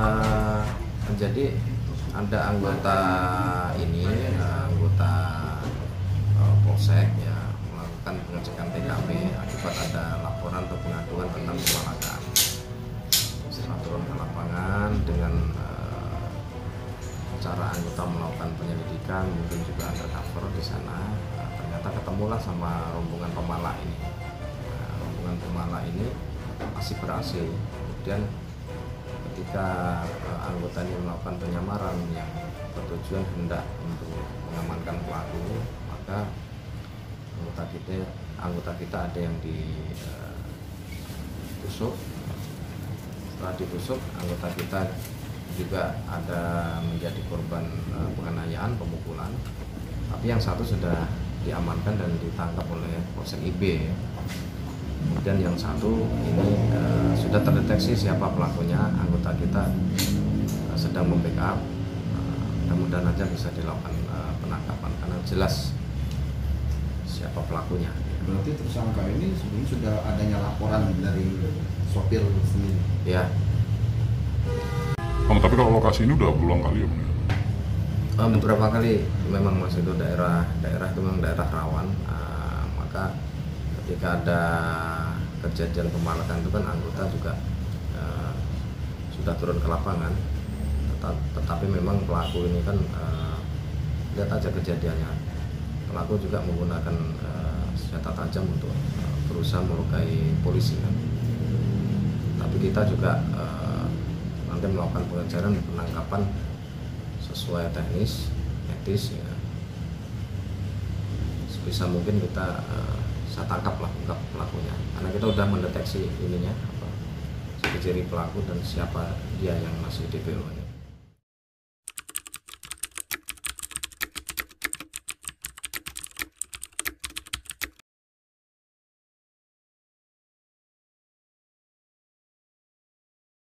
Jadi ada anggota anggota polsek ya melakukan pengecekan TKP akibat ada laporan atau pengaduan tentang kemalakan. Setelah turun ke lapangan dengan cara anggota melakukan penyelidikan, mungkin juga undercover di sana, ternyata ketemulah sama rombongan pemalak ini. Rombongan pemalak ini masih berhasil. Kemudian ketika anggota ini melakukan penyamaran yang bertujuan hendak untuk mengamankan pelaku, maka anggota kita ada yang ditusuk. Setelah ditusuk, anggota kita juga ada menjadi korban penganiayaan, pemukulan. Tapi yang satu sudah diamankan dan ditangkap oleh Polsek IB. Kemudian yang satu ini sudah terdeteksi siapa pelakunya. Anggota kita sedang membackup. Mudah-mudahan aja bisa dilakukan penangkapan karena jelas siapa pelakunya. Berarti tersangka ini sebelumnya sudah adanya laporan dari sopir sendiri? Ya. Bang, tapi kalau lokasi ini udah berulang kali ya Bang? Beberapa kali memang masih itu daerah itu memang daerah rawan, maka ketika ada kejadian pemalakan itu kan anggota juga sudah turun ke lapangan, tetapi memang pelaku ini kan lihat aja kejadiannya, pelaku juga menggunakan senjata tajam untuk berusaha melukai polisi kan. Tapi kita juga nanti melakukan pengejaran dan penangkapan sesuai teknis, etis ya. Sebisa mungkin kita saya tangkap pelakunya, karena kita sudah mendeteksi ciri-ciri pelaku dan siapa dia yang masih DPO ini.